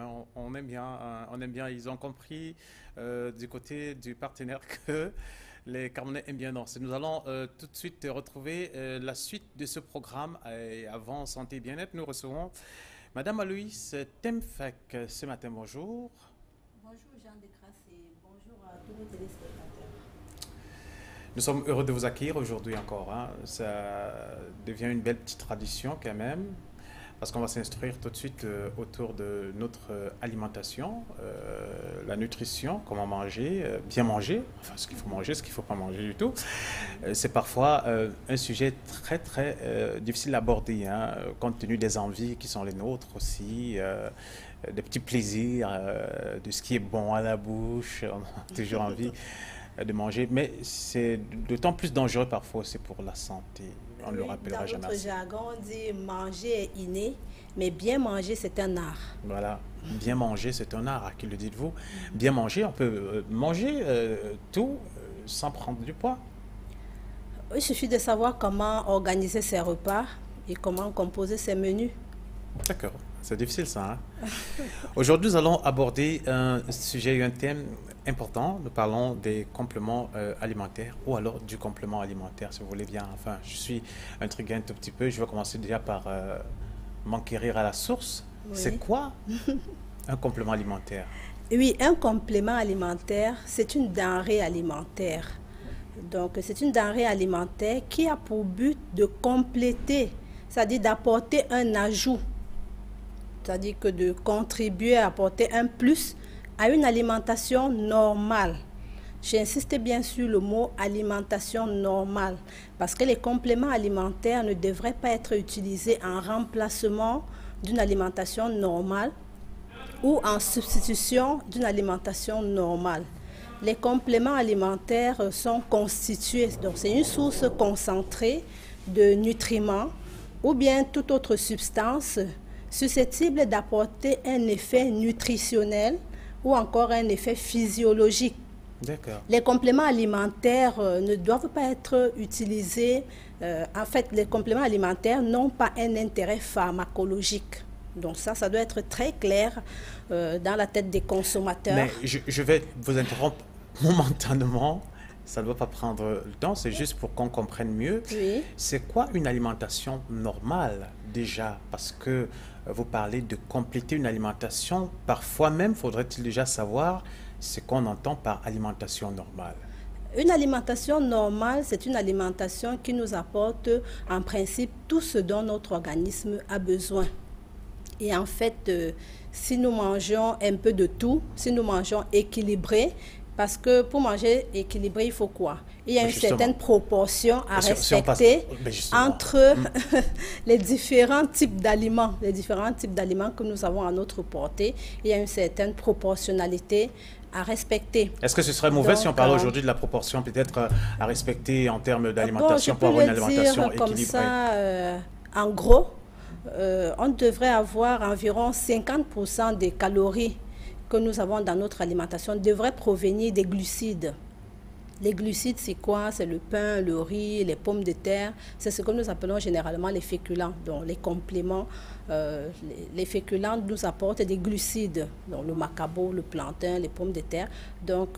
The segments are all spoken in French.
On aime bien. Ils ont compris du côté du partenaire que les Camerounais aiment bien danser. Nous allons tout de suite retrouver la suite de ce programme. Et avant Santé et Bien-être, nous recevons Madame Aloïs Temfek ce matin. Bonjour. Bonjour Jean de Grasse et bonjour à tous nos téléspectateurs. Nous sommes heureux de vous accueillir aujourd'hui encore, hein. Ça devient une belle petite tradition quand même, parce qu'on va s'instruire tout de suite autour de notre alimentation, la nutrition, comment manger, bien manger, enfin ce qu'il faut manger, ce qu'il ne faut pas manger du tout. C'est parfois un sujet très très difficile à aborder, hein, compte tenu des envies qui sont les nôtres aussi, des petits plaisirs, de ce qui est bon à la bouche, on a toujours envie de manger, mais c'est d'autant plus dangereux parfois, c'est pour la santé. On ne le Oui, rappellera dans jamais notre assez. jargon, on dit manger est inné, mais bien manger, c'est un art. Voilà, bien manger, c'est un art, à qui le dites-vous? Bien manger, on peut manger tout sans prendre du poids. Il suffit de savoir comment organiser ses repas et comment composer ses menus. D'accord, c'est difficile ça, hein? Aujourd'hui, nous allons aborder un sujet, un thème important. Nous parlons des compléments alimentaires ou alors du complément alimentaire, si vous voulez bien. Enfin, je suis intrigué un tout petit peu. Je vais commencer déjà par m'enquérir à la source. C'est Oui. quoi un complément alimentaire? Oui, un complément alimentaire, c'est une denrée alimentaire. Donc, c'est une denrée alimentaire qui a pour but de compléter, c'est-à-dire d'apporter un ajout, c'est-à-dire que de contribuer à apporter un plus à une alimentation normale. J'insiste bien sur le mot alimentation normale parce que les compléments alimentaires ne devraient pas être utilisés en remplacement d'une alimentation normale ou en substitution d'une alimentation normale. Les compléments alimentaires sont constitués, donc c'est une source concentrée de nutriments ou bien toute autre substance susceptible d'apporter un effet nutritionnel ou encore un effet physiologique. D'accord. Les compléments alimentaires ne doivent pas être utilisés. En fait, les compléments alimentaires n'ont pas un intérêt pharmacologique. Donc ça doit être très clair dans la tête des consommateurs. Mais je vais vous interrompre momentanément. Ça ne doit pas prendre le temps, c'est juste pour qu'on comprenne mieux. Oui. C'est quoi une alimentation normale déjà? Parce que vous parlez de compléter une alimentation. Parfois même, faudrait-il déjà savoir ce qu'on entend par alimentation normale. Une alimentation normale, c'est une alimentation qui nous apporte en principe tout ce dont notre organisme a besoin. Et en fait, si nous mangeons un peu de tout, si nous mangeons équilibré, parce que pour manger équilibré, il faut quoi? Il y a Mais une justement, certaine proportion à si on passe, respecter mais justement, entre les différents types d'aliments. Les différents types d'aliments que nous avons à notre portée, il y a une certaine proportionnalité à respecter. est-ce que ce serait mauvais si on Donc, parlait aujourd'hui de la proportion peut-être à respecter en termes bon, je d'alimentation peux pour avoir une le alimentation dire comme équilibrée? ça, en gros, on devrait avoir environ 50% des calories que nous avons dans notre alimentation devraient provenir des glucides. Les glucides, c'est quoi? C'est le pain, le riz, les pommes de terre. C'est ce que nous appelons généralement les féculents. Donc, les compléments, les féculents nous apportent des glucides. Donc, le macabo, le plantain, les pommes de terre. Donc,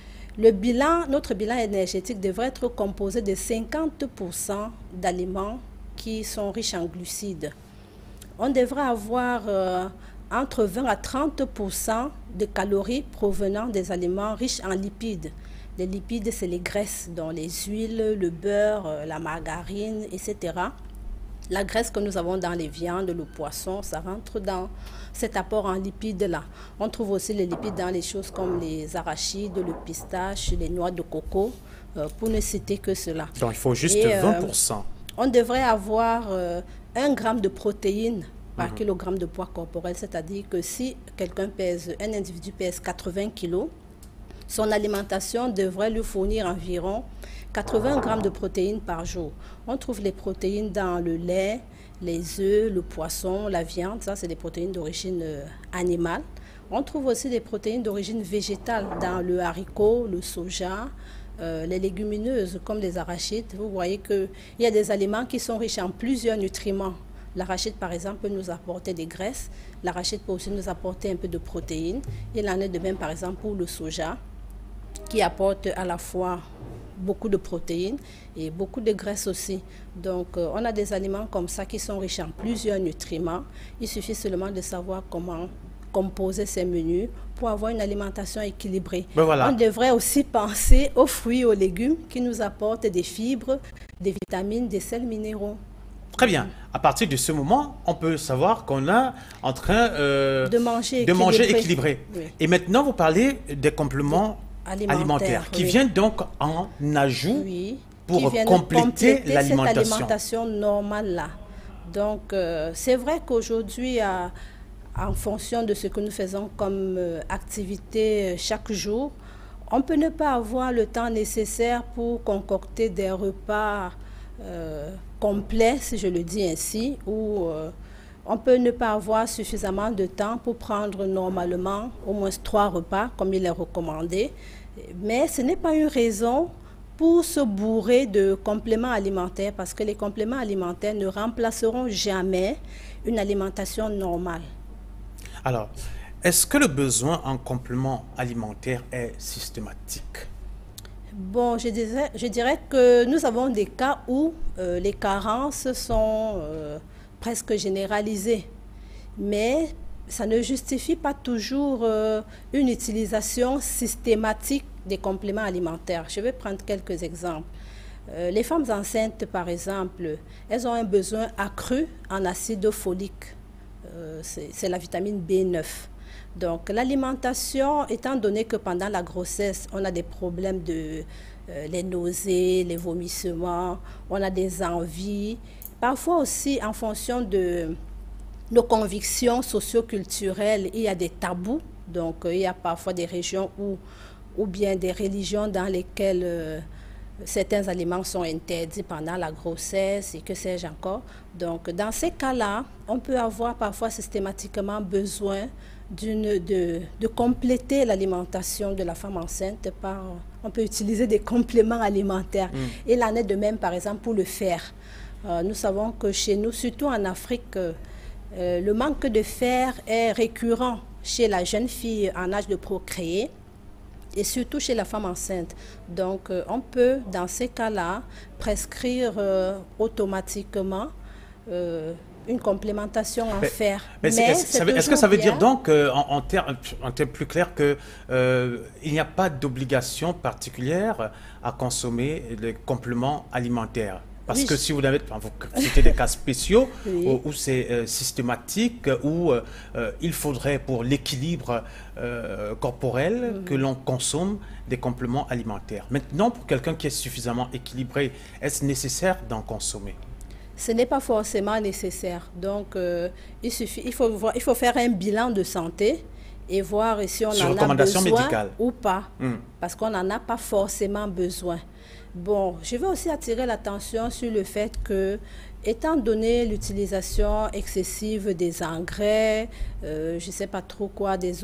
notre bilan énergétique devrait être composé de 50% d'aliments qui sont riches en glucides. On devrait avoir entre 20 à 30% de calories provenant des aliments riches en lipides. Les lipides, c'est les graisses, dont les huiles, le beurre, la margarine, etc. La graisse que nous avons dans les viandes, le poisson, ça rentre dans cet apport en lipides-là. On trouve aussi les lipides dans les choses comme les arachides, le pistache, les noix de coco, pour ne citer que cela. Donc il faut juste Et, 20%. on devrait avoir 1 gramme de protéines par kilogramme de poids corporel, c'est-à-dire que si un individu pèse 80 kilos, son alimentation devrait lui fournir environ 80 grammes de protéines par jour. On trouve les protéines dans le lait, les œufs, le poisson, la viande, ça c'est des protéines d'origine animale. On trouve aussi des protéines d'origine végétale dans le haricot, le soja, les légumineuses comme les arachides. Vous voyez qu'il y a des aliments qui sont riches en plusieurs nutriments. L'arachide, par exemple, peut nous apporter des graisses. L'arachide peut aussi nous apporter un peu de protéines. Il en est de même, par exemple, pour le soja, qui apporte à la fois beaucoup de protéines et beaucoup de graisses aussi. Donc, on a des aliments comme ça qui sont riches en plusieurs nutriments. Il suffit seulement de savoir comment composer ces menus pour avoir une alimentation équilibrée. Ben voilà. On devrait aussi penser aux fruits et aux légumes qui nous apportent des fibres, des vitamines, des sels minéraux. Très bien. À partir de ce moment, on peut savoir qu'on est en train de manger équilibré. Oui. Et maintenant, vous parlez des compléments alimentaires qui viennent donc en ajout pour compléter l'alimentation. Cette alimentation normale-là. Donc, c'est vrai qu'aujourd'hui, en fonction de ce que nous faisons comme activité chaque jour, on peut ne pas avoir le temps nécessaire pour concocter des repas complets, si je le dis ainsi, ou on peut ne pas avoir suffisamment de temps pour prendre normalement au moins 3 repas, comme il est recommandé. Mais ce n'est pas une raison pour se bourrer de compléments alimentaires, parce que les compléments alimentaires ne remplaceront jamais une alimentation normale. Alors, est-ce que le besoin en compléments alimentaires est systématique? Bon, je dirais que nous avons des cas où les carences sont presque généralisées. Mais ça ne justifie pas toujours une utilisation systématique des compléments alimentaires. Je vais prendre quelques exemples. Les femmes enceintes, par exemple, elles ont un besoin accru en acide folique. C'est la vitamine B9. Donc, l'alimentation, étant donné que pendant la grossesse, on a des problèmes de les nausées, les vomissements, on a des envies. Parfois aussi, en fonction de nos convictions socio-culturelles, il y a des tabous. Donc, il y a parfois des régions ou bien des religions dans lesquelles certains aliments sont interdits pendant la grossesse et que sais-je encore. Donc, dans ces cas-là, on peut avoir parfois systématiquement besoin de compléter l'alimentation de la femme enceinte par... On peut utiliser des compléments alimentaires. Il en est de même, par exemple, pour le fer. Nous savons que chez nous, surtout en Afrique, le manque de fer est récurrent chez la jeune fille en âge de procréer et surtout chez la femme enceinte. Donc, on peut, dans ces cas-là, prescrire automatiquement une complémentation en fer. Est-ce que ça veut dire donc, en termes plus clairs, qu'il n'y a pas d'obligation particulière à consommer les compléments alimentaires? Parce que si vous avez, vous citez des cas spéciaux où c'est systématique, où il faudrait pour l'équilibre corporel que l'on consomme des compléments alimentaires. Maintenant, pour quelqu'un qui est suffisamment équilibré, est-ce nécessaire d'en consommer? Ce n'est pas forcément nécessaire. Donc, il faut faire un bilan de santé et voir si on en a besoin médicale ou pas. Parce qu'on n'en a pas forcément besoin. Bon, je veux aussi attirer l'attention sur le fait que, étant donné l'utilisation excessive des engrais, je ne sais pas trop quoi, des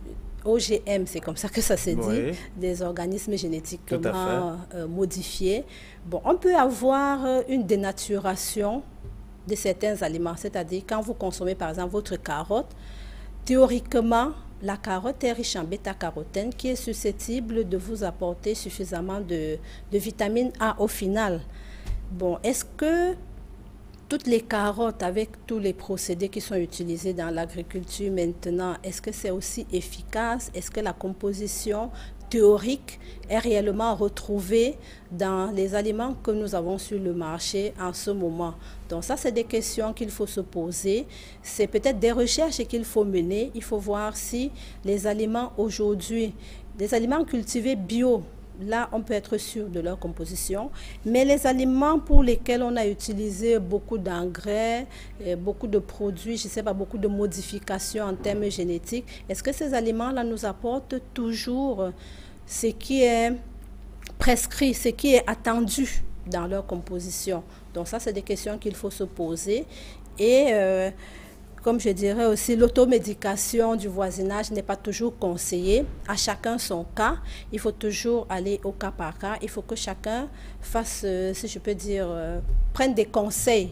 OGM, c'est comme ça que ça se dit, des organismes génétiquement modifiés, bon, on peut avoir une dénaturation de certains aliments. C'est-à-dire, quand vous consommez par exemple votre carotte, théoriquement, la carotte est riche en bêta-carotène qui est susceptible de vous apporter suffisamment de vitamine A au final. Bon, est-ce que toutes les carottes avec tous les procédés qui sont utilisés dans l'agriculture maintenant, est-ce que c'est aussi efficace? Est-ce que la composition théorique est réellement retrouvée dans les aliments que nous avons sur le marché en ce moment? Donc ça, c'est des questions qu'il faut se poser. C'est peut-être des recherches qu'il faut mener. Il faut voir si les aliments aujourd'hui, les aliments cultivés bio, là, on peut être sûr de leur composition. Mais les aliments pour lesquels on a utilisé beaucoup d'engrais, beaucoup de produits, je ne sais pas, beaucoup de modifications en termes génétiques, est-ce que ces aliments-là nous apportent toujours ce qui est prescrit, ce qui est attendu dans leur composition? Donc ça, c'est des questions qu'il faut se poser. Et comme je dirais aussi, l'automédication du voisinage n'est pas toujours conseillée. À chacun son cas. Il faut toujours aller au cas par cas. Il faut que chacun fasse, si je peux dire, prenne des conseils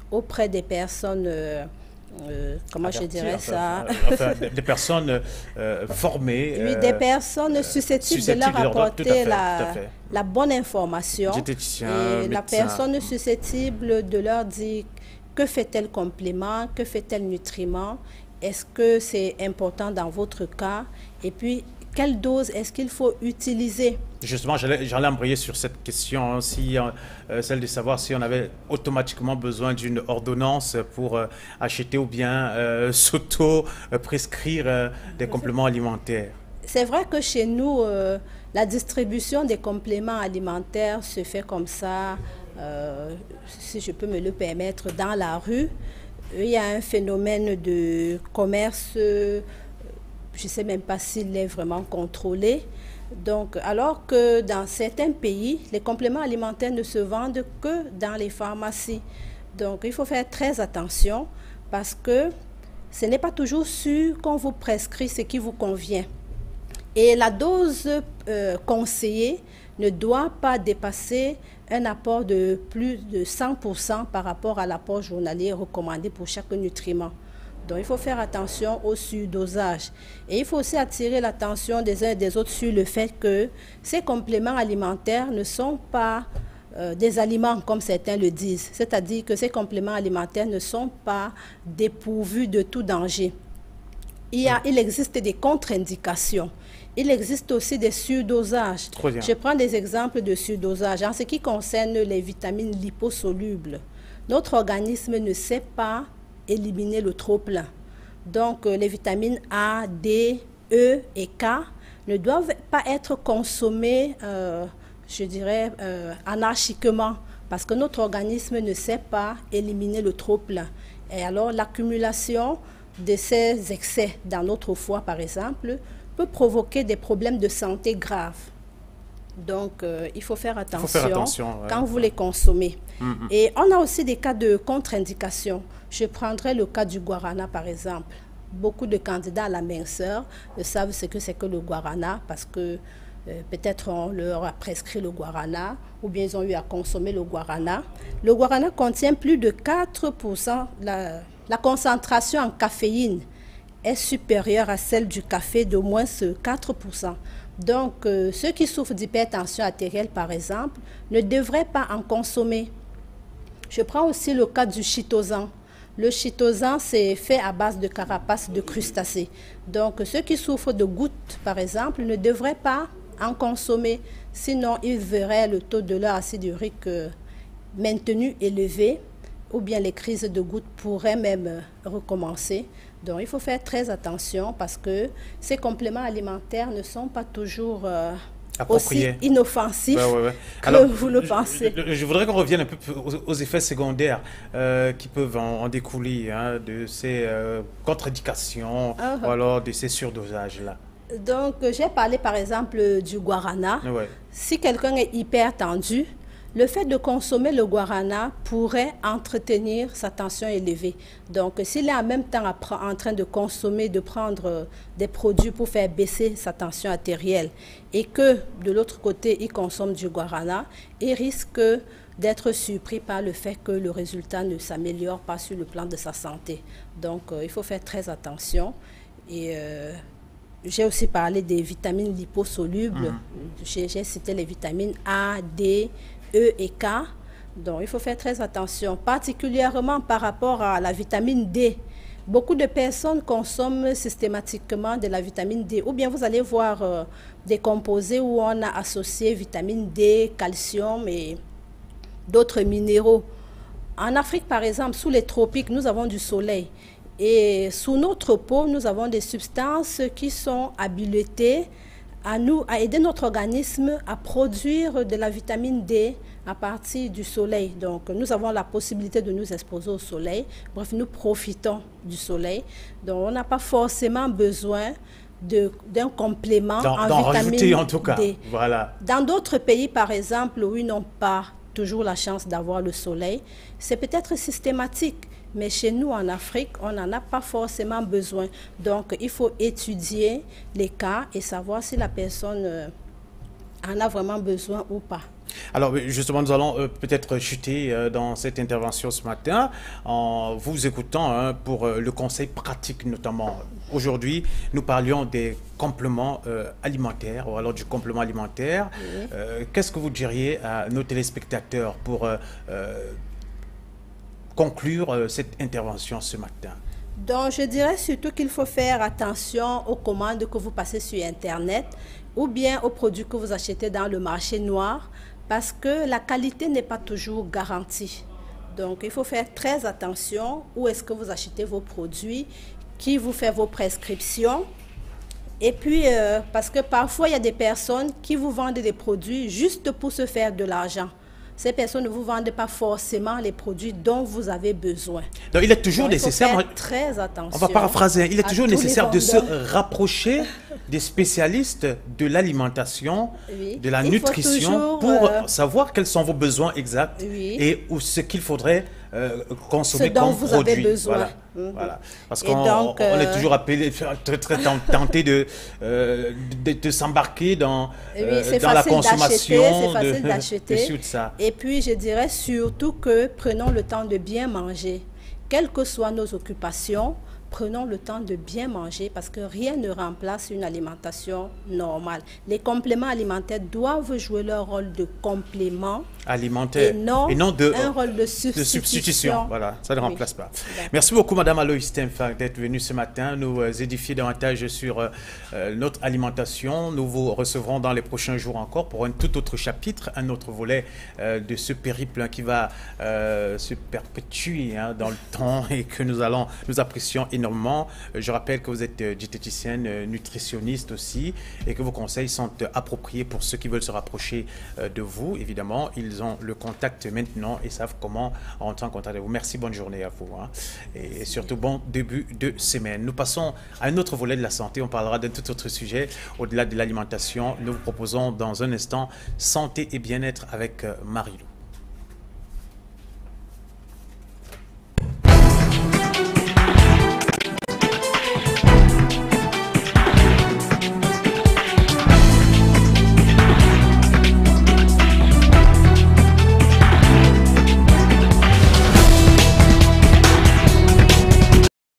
auprès des personnes, comment je dirais ça, des personnes formées. Oui, des personnes susceptibles de leur apporter la bonne information. Et la personne susceptible de leur dire que fait tel complément, que fait tel nutriment, est-ce que c'est important dans votre cas, et puis quelle dose est-ce qu'il faut utiliser. Justement, j'allais embrayer sur cette question, hein, celle de savoir si on avait automatiquement besoin d'une ordonnance pour acheter ou bien s'auto-prescrire des compléments alimentaires. C'est vrai que chez nous, la distribution des compléments alimentaires se fait comme ça, si je peux me le permettre, dans la rue. Il y a un phénomène de commerce, je ne sais même pas s'il est vraiment contrôlé. Donc, alors que dans certains pays, les compléments alimentaires ne se vendent que dans les pharmacies. Donc, il faut faire très attention parce que ce n'est pas toujours sûr qu'on vous prescrit ce qui vous convient. Et la dose conseillée ne doit pas dépasser un apport de plus de 100% par rapport à l'apport journalier recommandé pour chaque nutriment. Donc, il faut faire attention au surdosage. Et il faut aussi attirer l'attention des uns et des autres sur le fait que ces compléments alimentaires ne sont pas des aliments, comme certains le disent. C'est-à-dire que ces compléments alimentaires ne sont pas dépourvus de tout danger. Il existe des contre-indications. Il existe aussi des surdosages. Je prends des exemples de surdosage. En ce qui concerne les vitamines liposolubles, notre organisme ne sait pas éliminer le trop-plein. Donc, les vitamines A, D, E et K ne doivent pas être consommées, je dirais, anarchiquement, parce que notre organisme ne sait pas éliminer le trop-plein. Et alors, l'accumulation de ces excès dans notre foie, par exemple, peut provoquer des problèmes de santé graves. Donc, il faut faire attention, quand vous les consommez. Et on a aussi des cas de contre-indication. Je prendrai le cas du guarana, par exemple. Beaucoup de candidats à la minceur savent ce que c'est que le guarana parce que peut-être on leur a prescrit le guarana ou bien ils ont eu à consommer le guarana. Le guarana contient plus de 4%. La concentration en caféine est supérieure à celle du café d'au moins 4%. Donc, ceux qui souffrent d'hypertension artérielle, par exemple, ne devraient pas en consommer. Je prends aussi le cas du chitosan. Le chitosan, c'est fait à base de carapace de crustacés. Donc, ceux qui souffrent de gouttes, par exemple, ne devraient pas en consommer. Sinon, ils verraient le taux de leur acide urique maintenu élevé, ou bien les crises de gouttes pourraient même recommencer. Donc, il faut faire très attention parce que ces compléments alimentaires ne sont pas toujours aussi inoffensifs que alors, vous le pensez. Je voudrais qu'on revienne un peu aux effets secondaires qui peuvent en découler de ces contre-indications ou alors de ces surdosages-là. Donc, j'ai parlé par exemple du guarana. Si quelqu'un est hyper tendu, le fait de consommer le guarana pourrait entretenir sa tension élevée. Donc, s'il est en même temps en train de consommer, de prendre des produits pour faire baisser sa tension artérielle et que de l'autre côté, il consomme du guarana, il risque d'être surpris par le fait que le résultat ne s'améliore pas sur le plan de sa santé. Donc, il faut faire très attention. Et j'ai aussi parlé des vitamines liposolubles. J'ai cité les vitamines A, D, E et K. Donc, il faut faire très attention, particulièrement par rapport à la vitamine D. Beaucoup de personnes consomment systématiquement de la vitamine D. Ou bien vous allez voir des composés où on a associé vitamine D, calcium et d'autres minéraux. En Afrique, par exemple, sous les tropiques, nous avons du soleil. Et sous notre peau, nous avons des substances qui sont habilitées à aider notre organisme à produire de la vitamine D à partir du soleil. Donc, nous avons la possibilité de nous exposer au soleil. Bref, nous profitons du soleil. Donc, on n'a pas forcément besoin d'un complément en vitamine en tout cas. D. Voilà. Dans d'autres pays, par exemple, où ils n'ont pas toujours la chance d'avoir le soleil, c'est peut-être systématique. Mais chez nous, en Afrique, on n'en a pas forcément besoin. Donc, il faut étudier les cas et savoir si la personne en a vraiment besoin ou pas. Alors justement, nous allons peut-être chuter dans cette intervention ce matin en vous écoutant pour le conseil pratique notamment. Aujourd'hui, nous parlions des compléments alimentaires ou alors du complément alimentaire. Oui. Qu'est-ce que vous diriez à nos téléspectateurs pour conclure cette intervention ce matin? Donc, je dirais surtout qu'il faut faire attention aux commandes que vous passez sur Internet ou bien aux produits que vous achetez dans le marché noir parce que la qualité n'est pas toujours garantie. Donc, il faut faire très attention où est-ce que vous achetez vos produits, qui vous fait vos prescriptions. Et puis, parce que parfois, il y a des personnes qui vous vendent des produits juste pour se faire de l'argent. Ces personnes ne vous vendent pas forcément les produits dont vous avez besoin. Donc, il est toujours Donc, nécessaire, il faut faire très attention. on va paraphraser, il est toujours tous les nécessaire de se vendeurs. rapprocher des spécialistes de l'alimentation, Oui. de la Il faut nutrition, toujours, pour savoir quels sont vos besoins exacts Oui. et ou ce qu'il faudrait consommer Ce dont comme vous avez produit. besoin. Voilà. Mhm. Voilà. Parce Et qu'on donc, on est toujours appelé, très tenté de s'embarquer dans, Oui, c'est dans la facile consommation. d'acheter, c'est facile d'acheter. de ça. Et puis, je dirais surtout que prenons le temps de bien manger. Quelles que soient nos occupations, prenons le temps de bien manger parce que rien ne remplace une alimentation normale. Les compléments alimentaires doivent jouer leur rôle de complément Alimentaire et non un rôle de substitution. Voilà, ça ne Oui. remplace pas. D'accord. Merci beaucoup, Madame Aloïs Stenfang, d'être venue ce matin nous édifier davantage sur notre alimentation. Nous vous recevrons dans les prochains jours encore pour un tout autre chapitre, un autre volet de ce périple qui va se perpétuer dans le temps et que nous apprécions énormément. Je rappelle que vous êtes diététicienne, nutritionniste aussi et que vos conseils sont appropriés pour ceux qui veulent se rapprocher de vous. Évidemment, ils ont le contact maintenant et savent comment entrer en contact avec vous. Merci, bonne journée à vous. Et surtout, bon début de semaine. Nous passons à un autre volet de la santé. On parlera d'un tout autre sujet au-delà de l'alimentation. Nous vous proposons dans un instant Santé et bien-être avec Marie-Lou.